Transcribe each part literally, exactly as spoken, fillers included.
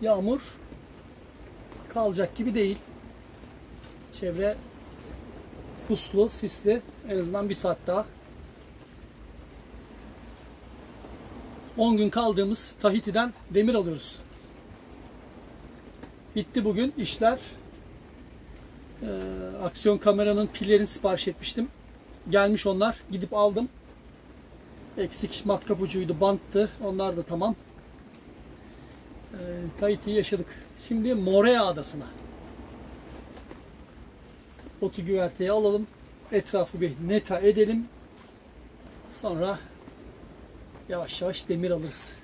yağmur kalacak gibi değil. Çevre puslu, sisli. En azından bir saat daha. on gün kaldığımız Tahiti'den demir alıyoruz. Bitti bugün işler. Ee, aksiyon kameranın pillerini sipariş etmiştim. Gelmiş onlar. Gidip aldım. Eksik matkap ucuydu, banttı. Onlar da tamam. Ee, Tahiti'yi yaşadık. Şimdi Moorea Adası'na. Botu güverteye alalım. Etrafı bir neta edelim. Sonra yavaş yavaş demir alırız.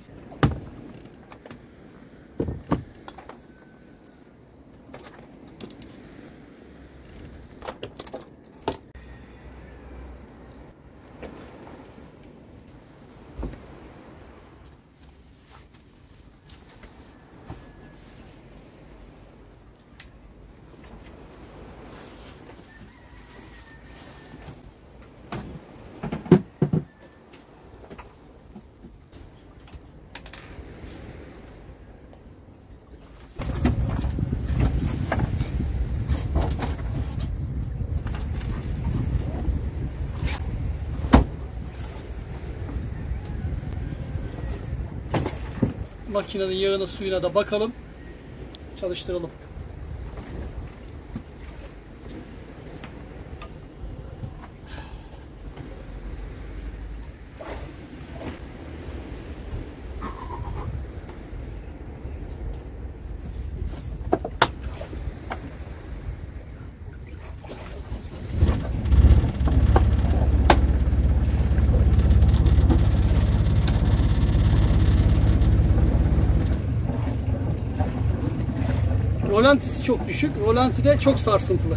Makinenin yağına suyuna da bakalım. Çalıştıralım. Rolantisi çok düşük. Rolanti de çok sarsıntılı.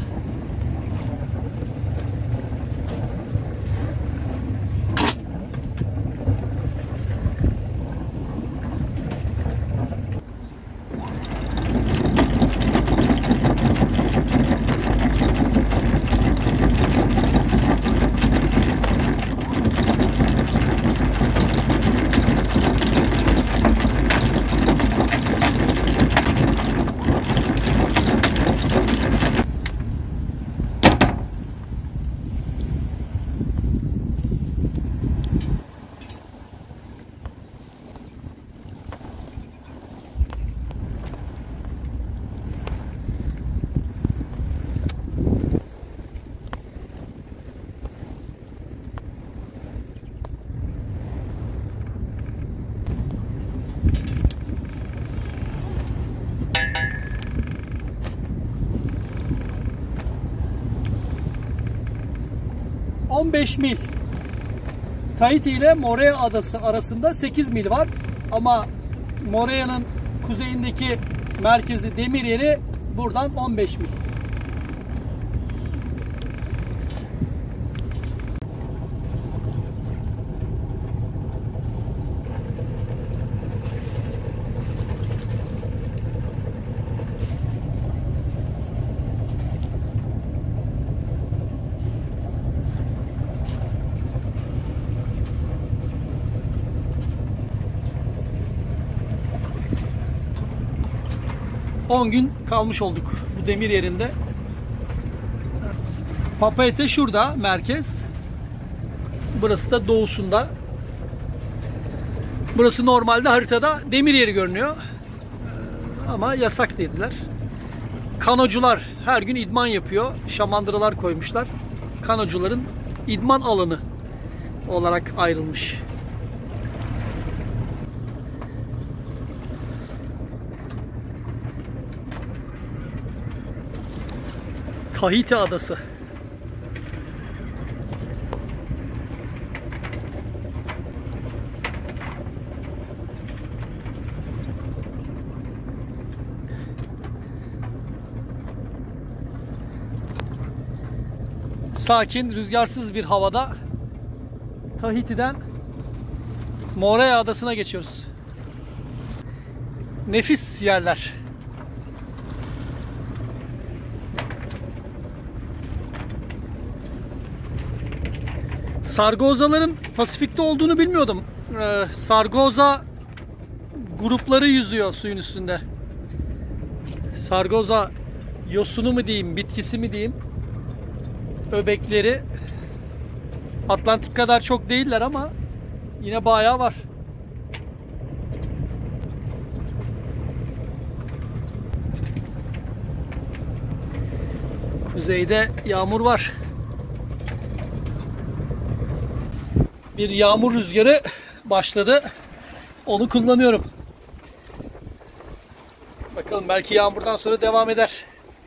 on beş mil. Tahiti ile Moorea Adası arasında sekiz mil var. Ama Moorea'nın kuzeyindeki merkezi demir yeri buradan on beş mil. on gün kalmış olduk bu demir yerinde. Papeete şurada merkez. Burası da doğusunda. Burası normalde haritada demir yeri görünüyor. Ama yasak dediler. Kanocular her gün idman yapıyor. Şamandıralar koymuşlar. Kanocuların idman alanı olarak ayrılmış. Tahiti Adası. Sakin, rüzgarsız bir havada Tahiti'den Moorea Adası'na geçiyoruz. Nefis yerler. Sargozaların Pasifik'te olduğunu bilmiyordum. Ee, Sargoza grupları yüzüyor suyun üstünde. Sargoza yosunu mu diyeyim, bitkisi mi diyeyim, öbekleri Atlantik kadar çok değiller ama yine bayağı var. Kuzeyde yağmur var. Bir yağmur rüzgarı başladı. Onu kullanıyorum. Bakalım, belki yağmurdan sonra devam eder.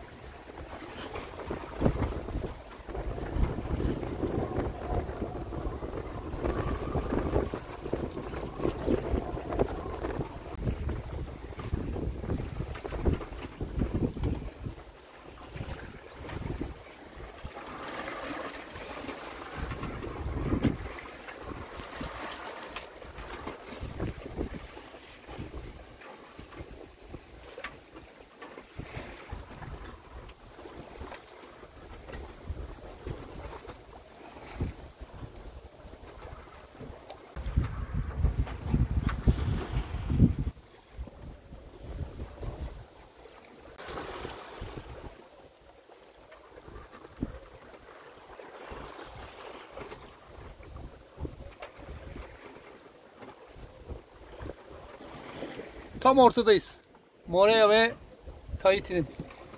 Tam ortadayız. Moorea ve Tahiti'nin.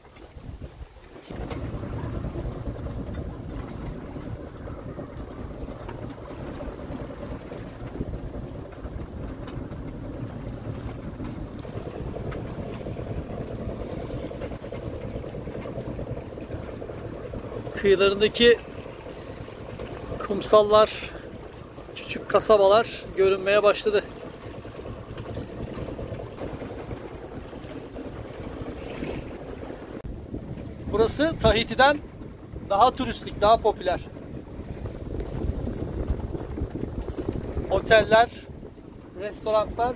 Kıyılarındaki kumsallar, küçük kasabalar görünmeye başladı. Burası Tahiti'den daha turistik, daha popüler. Oteller, restoranlar,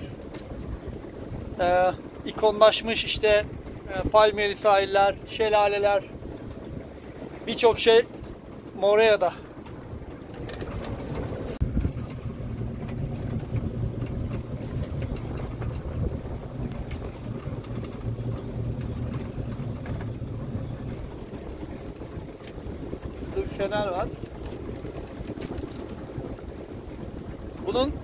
e, ikonlaşmış işte e, palmiyeli sahiller, şelaleler, birçok şey Moorea'da. Bir fener var. Bunun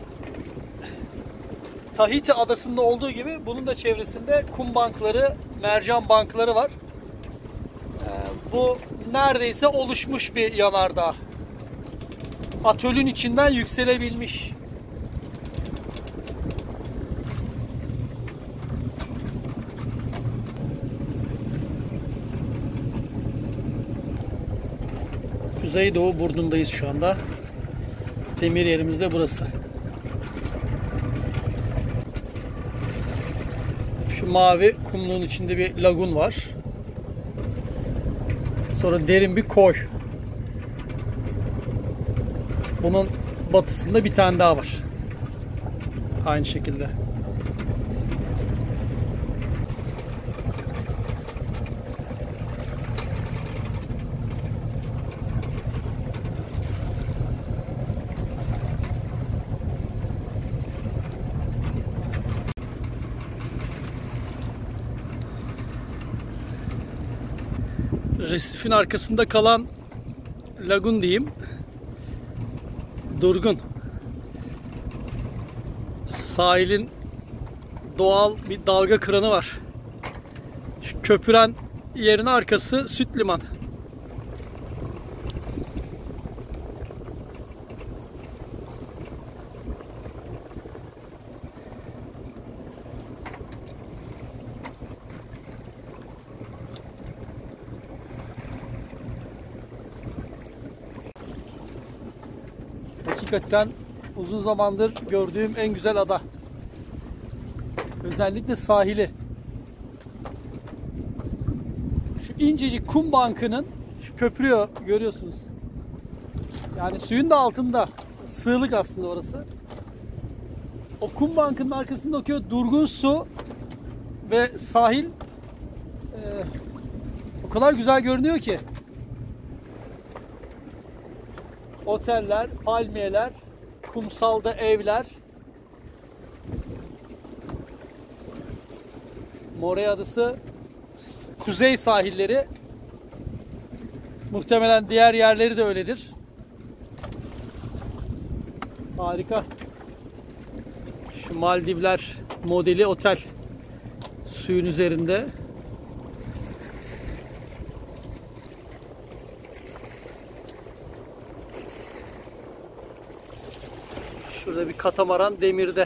Tahiti adasında olduğu gibi bunun da çevresinde kum bankları, mercan bankları var. Ee, bu neredeyse oluşmuş bir yanardağ. Atölün içinden yükselebilmiş. Kuzeydoğu burnundayız şu anda. Demir yerimiz de burası. Şu mavi kumluğun içinde bir lagun var. Sonra derin bir koy. Bunun batısında bir tane daha var. Aynı şekilde. Resifin arkasında kalan lagun diyeyim, durgun. Sahilin doğal bir dalga kıranı var. Şu köpüren yerin arkası süt liman. Hakikaten uzun zamandır gördüğüm en güzel ada. Özellikle sahili. Şu incecik kum bankının, şu köprüyü görüyorsunuz. Yani suyun da altında. Sığlık aslında orası. O kum bankının arkasında okuyor durgun su ve sahil e, o kadar güzel görünüyor ki. Oteller, palmiyeler, kumsalda evler. Moorea Adası kuzey sahilleri. Muhtemelen diğer yerleri de öyledir. Harika. Şu Maldivler modeli otel suyun üzerinde. Şurada bir katamaran demirde.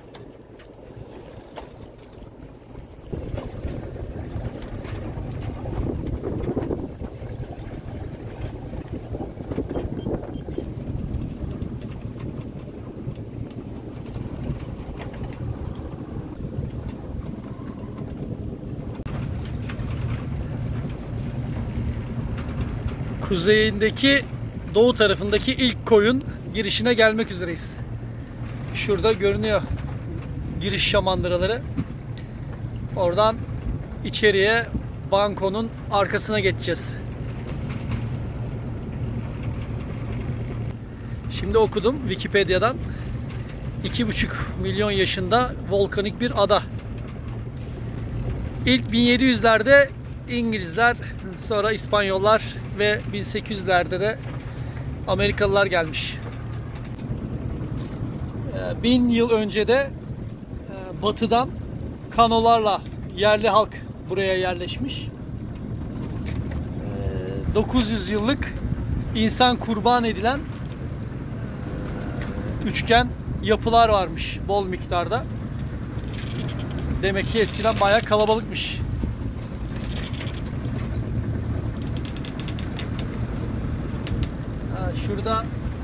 Kuzeyindeki, doğu tarafındaki ilk koyun girişine gelmek üzereyiz. Şurada görünüyor giriş şamandıraları. Oradan içeriye bankonun arkasına geçeceğiz. Şimdi okudum Wikipedia'dan. iki buçuk milyon yaşında volkanik bir ada. İlk bin yedi yüzlerde İngilizler, sonra İspanyollar ve bin sekiz yüzlerde de Amerikalılar gelmiş. Bin yıl önce de batıdan kanolarla yerli halk buraya yerleşmiş. dokuz yüz yıllık insan kurban edilen üçgen yapılar varmış bol miktarda. Demek ki eskiden bayağı kalabalıkmış. Ha, şurada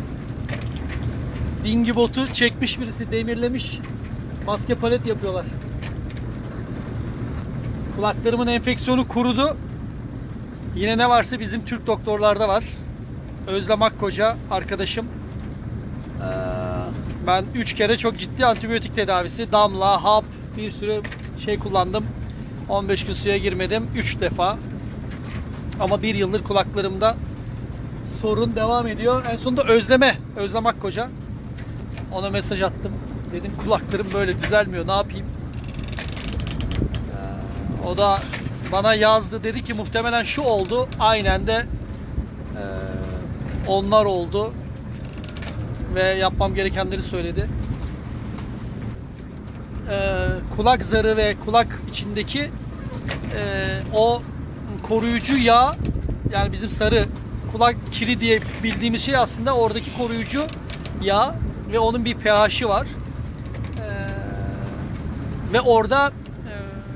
dingi botu çekmiş birisi, demirlemiş. Maske palet yapıyorlar. Kulaklarımın enfeksiyonu kurudu. Yine ne varsa bizim Türk doktorlarda var. Özlem Akkoca arkadaşım. Ee, ben üç kere çok ciddi antibiyotik tedavisi, damla, hap, bir sürü şey kullandım. on beş gün suya girmedim. üç defa. Ama bir yıldır kulaklarımda sorun devam ediyor. En sonunda Özlem'e, Özlem Akkoca. Ona mesaj attım. Dedim kulaklarım böyle düzelmiyor. Ne yapayım? Ee, o da bana yazdı. Dedi ki muhtemelen şu oldu. Aynen de e, onlar oldu. Ve yapmam gerekenleri söyledi. Ee, kulak zarı ve kulak içindeki e, o koruyucu yağ, yani bizim sarı kulak kiri diye bildiğimiz şey aslında oradaki koruyucu yağ ve onun bir pH'i var. Ee, ve orada e,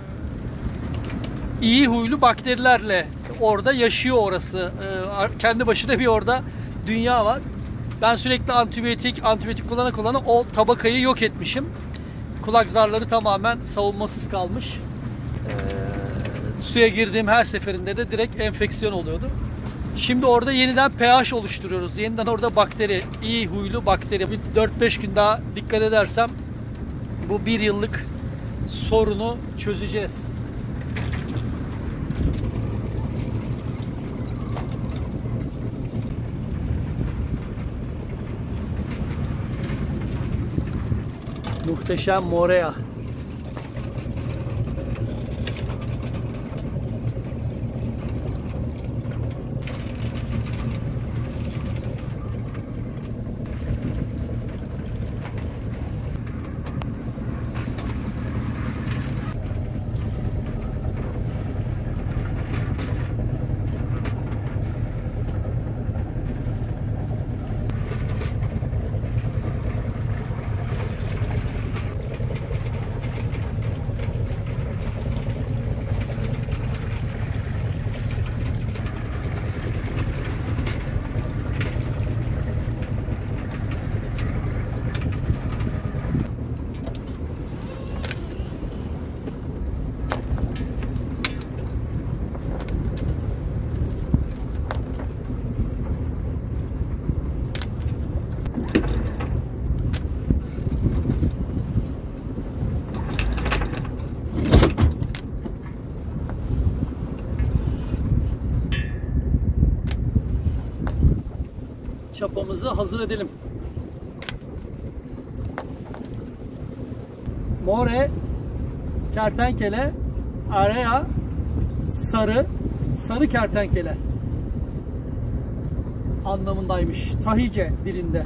iyi huylu bakterilerle orada yaşıyor orası. Ee, kendi başına bir orada dünya var. Ben sürekli antibiyotik, antibiyotik kullana kullana o tabakayı yok etmişim. Kulak zarları tamamen savunmasız kalmış. Ee, suya girdiğim her seferinde de direkt enfeksiyon oluyordu. Şimdi orada yeniden pH oluşturuyoruz. Yeniden orada bakteri, iyi huylu bakteri. Bir dört beş gün daha dikkat edersem bu bir yıllık sorunu çözeceğiz. Muhteşem Moorea. Çapamızı hazır edelim. More, kertenkele, Area sarı, sarı kertenkele anlamındaymış. Tahice dilinde.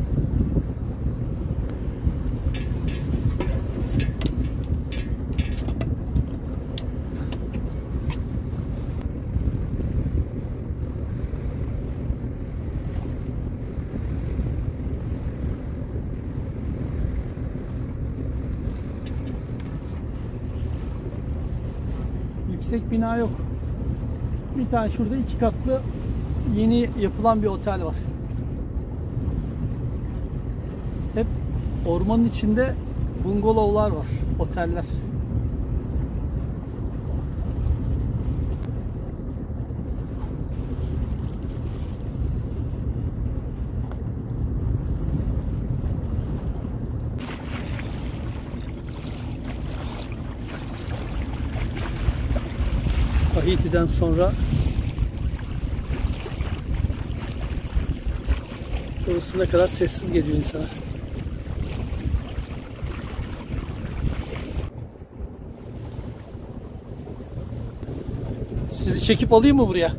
Yüksek bina yok. Bir tane şurada iki katlı yeni yapılan bir otel var. Hep ormanın içinde bungalovlar var, oteller. Tahiti'den sonra burası ne kadar sessiz geliyor insana. Sizi çekip alayım mı buraya?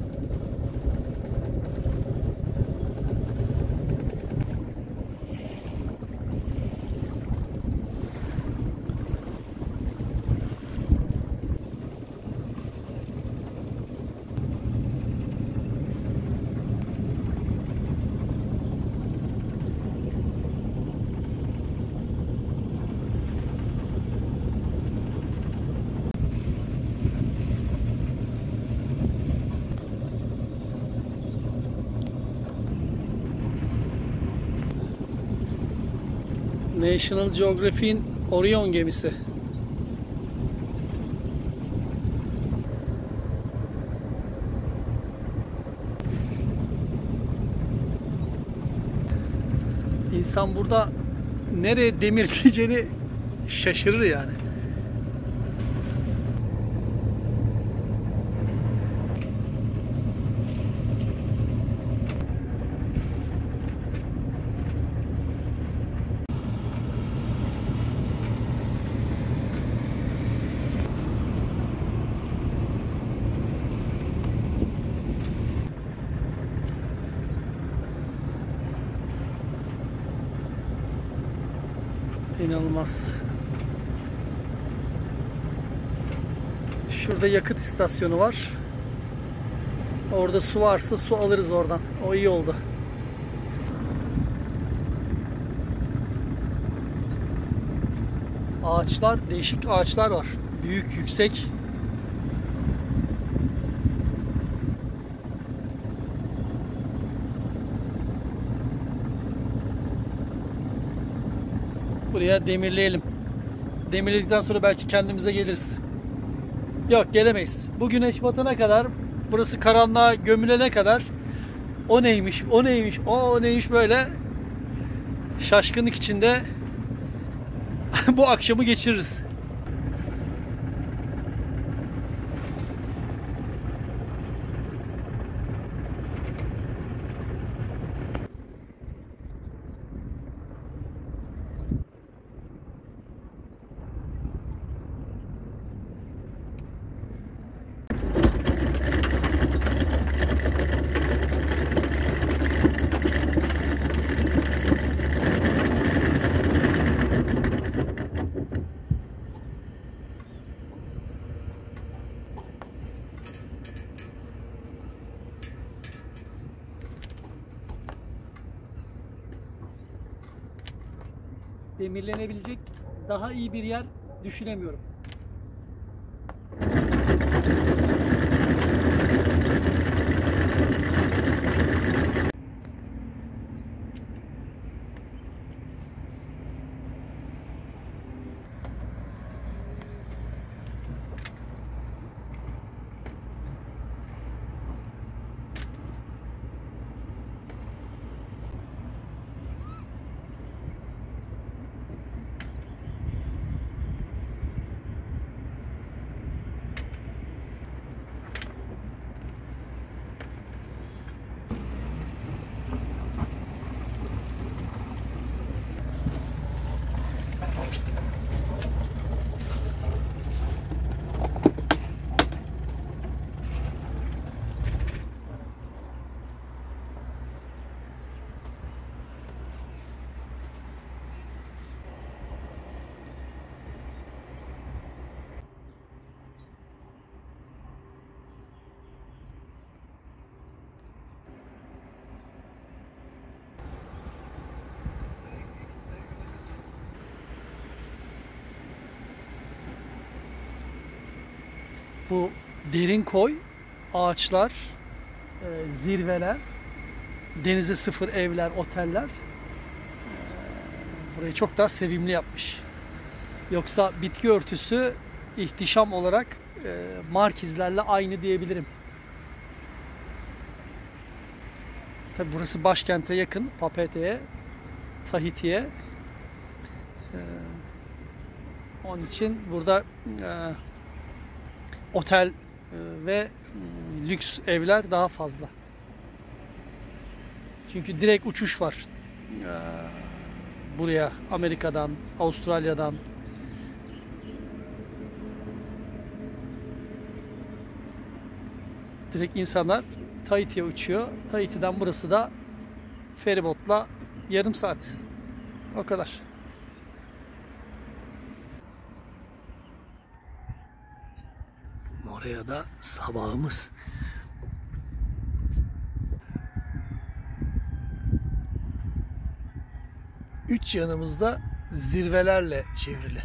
National Geographic'in Orion gemisi. İnsan burada nereye demir gideceğini şaşırır yani. İnanılmaz. Şurada yakıt istasyonu var. Orada su varsa su alırız oradan. O iyi oldu. Ağaçlar, değişik ağaçlar var. Büyük, yüksek. Buraya demirleyelim. Demirledikten sonra belki kendimize geliriz. Yok, gelemeyiz. Bu güneş batana kadar, burası karanlığa gömülene kadar o neymiş, o neymiş, o, o neymiş böyle şaşkınlık içinde bu akşamı geçiririz. Demirlenebilecek daha iyi bir yer düşünemiyorum. Bu derin koy, ağaçlar, e, zirveler, denize sıfır evler, oteller e, burayı çok daha sevimli yapmış. Yoksa bitki örtüsü ihtişam olarak e, Markizlerle aynı diyebilirim. Tabi burası başkente yakın, Papete'ye, Tahiti'ye. E, onun için burada e, otel e, ve e, lüks evler daha fazla. Çünkü direkt uçuş var. E, buraya Amerika'dan, Avustralya'dan. Direkt insanlar Tahiti'ye uçuyor. Tahiti'den burası da feribotla yarım saat. O kadar. Oraya da sabahımız. Üç yanımızda zirvelerle çevrili.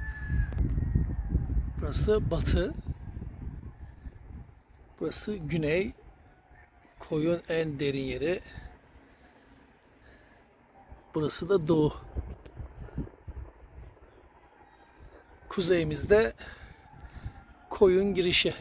Burası batı. Burası güney. Koyun en derin yeri. Burası da doğu. Kuzeyimizde koyun girişi.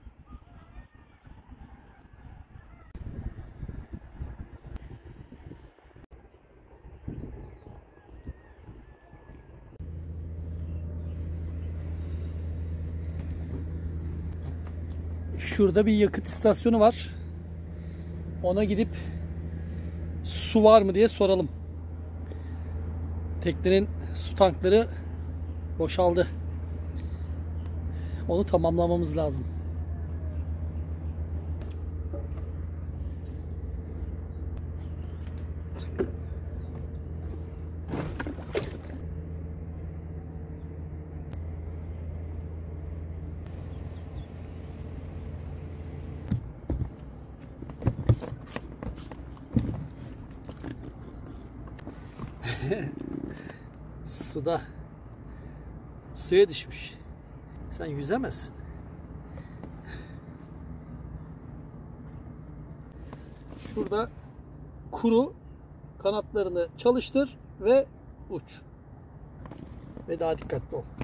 Şurada bir yakıt istasyonu var. Ona gidip su var mı diye soralım. Teknenin su tankları boşaldı. Onu tamamlamamız lazım. Suda suya düşmüş. Sen yüzemezsin. Şurada kuru, kanatlarını çalıştır ve uç. Ve daha dikkatli ol.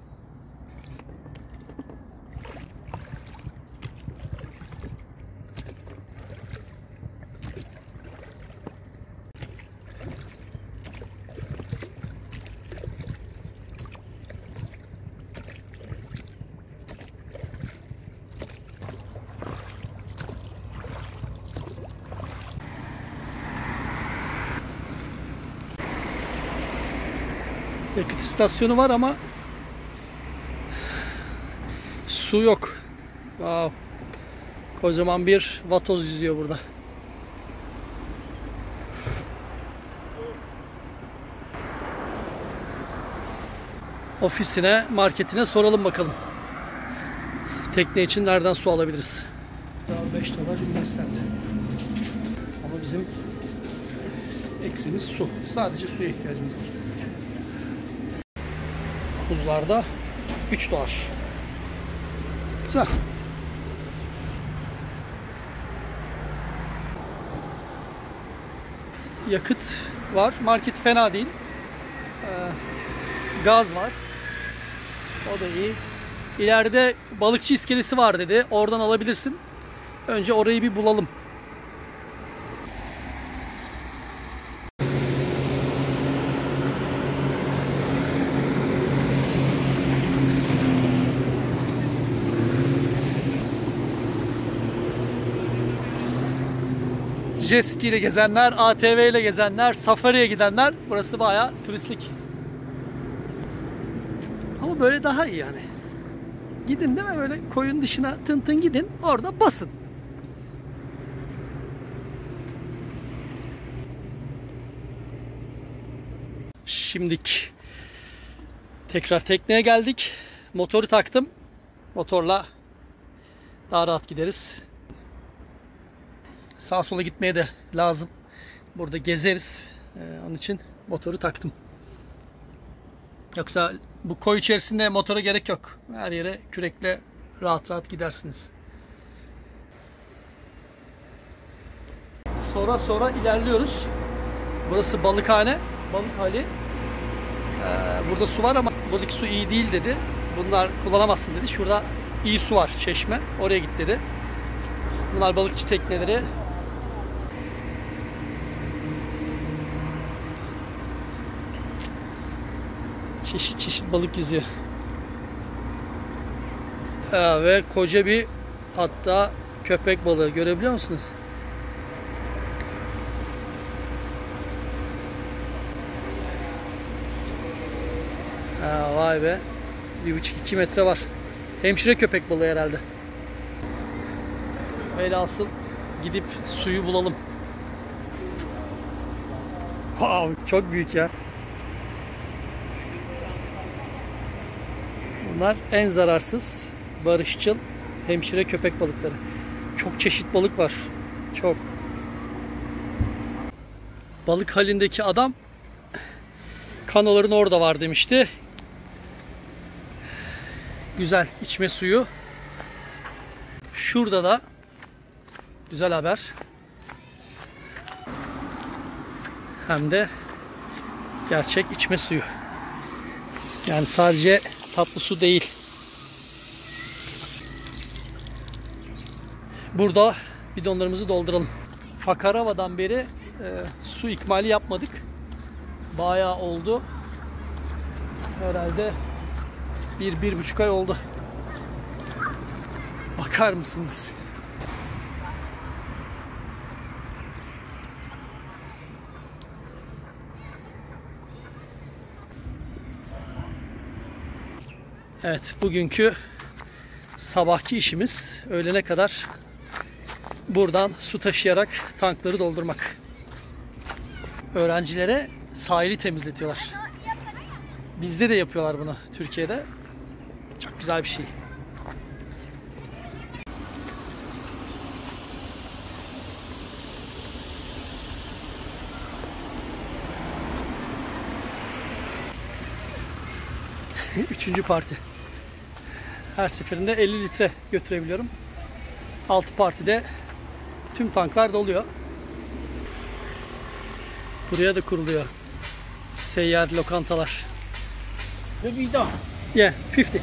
Yakıt istasyonu var ama su yok. Wow. Kocaman bir vatoz yüzüyor burada. Ofisine, marketine soralım bakalım. Tekne için nereden su alabiliriz? Daha beş dolar üniversitede. Ama bizim eksimiz su. Sadece suya ihtiyacımız var. Buzlarda üç dolar. Güzel. Yakıt var. Market fena değil. Ee, gaz var. O da iyi. İleride balıkçı iskelesi var dedi. Oradan alabilirsin. Önce orayı bir bulalım. Jet ski ile gezenler, A T V ile gezenler, safariye gidenler, burası bayağı turistlik. Ama böyle daha iyi yani. Gidin değil mi, böyle koyun dışına tın tın gidin, orada basın. Şimdik tekrar tekneye geldik. Motoru taktım. Motorla daha rahat gideriz. Sağa sola gitmeye de lazım. Burada gezeriz. Ee, onun için motoru taktım. Yoksa bu koy içerisinde motora gerek yok. Her yere kürekle rahat rahat gidersiniz. Sonra sonra ilerliyoruz. Burası balıkhane, balık hali. Ee, burada su var ama buradaki su iyi değil dedi. Bunlar kullanamazsın dedi. Şurada iyi su var, çeşme. Oraya git dedi. Bunlar balıkçı tekneleri. Çeşit çeşit balık yüzüyor. Ha, ve koca bir, hatta köpek balığı görebiliyor musunuz? Ha, vay be. Bir buçuk iki metre var. Hemşire köpek balığı herhalde. Velhasıl gidip suyu bulalım. Wow, çok büyük ya. Bunlar en zararsız, barışçıl hemşire köpek balıkları. Çok çeşit balık var. Çok. Balık halindeki adam kanoların orada var demişti. Güzel içme suyu. Şurada da güzel haber. Hem de gerçek içme suyu. Yani sadece tatlı su değil. Burada bidonlarımızı dolduralım. Fakarava'dan beri e, su ikmali yapmadık. Bayağı oldu. Herhalde bir, bir buçuk ay oldu. Bakar mısınız? Evet, bugünkü sabahki işimiz öğlene kadar buradan su taşıyarak tankları doldurmak. Öğrencilere sahili temizletiyorlar. Bizde de yapıyorlar bunu Türkiye'de. Çok güzel bir şey. Üçüncü parti. Her seferinde elli litre götürebiliyorum. Altı partide tüm tanklar doluyor. Buraya da kuruluyor seyyar lokantalar. Yeah, fifty.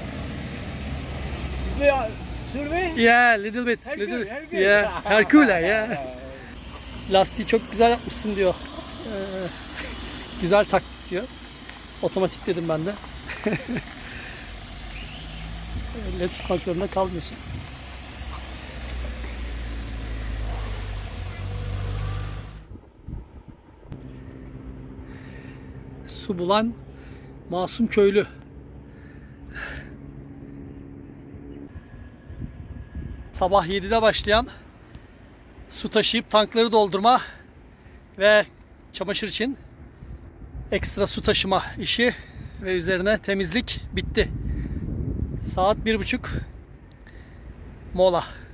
Yeah, little bit. Herkül, Little bit. Herkül. Yeah, Herkule, yeah. Lastiği çok güzel yapmışsın diyor. Ee, güzel taktik diyor. Otomatik dedim ben de. Elle tutmak zorunda kalmıyorsun. Su bulan masum köylü. Sabah yedide başlayan su taşıyıp tankları doldurma ve çamaşır için ekstra su taşıma işi ve üzerine temizlik bitti. Saat bir buçuk, mola.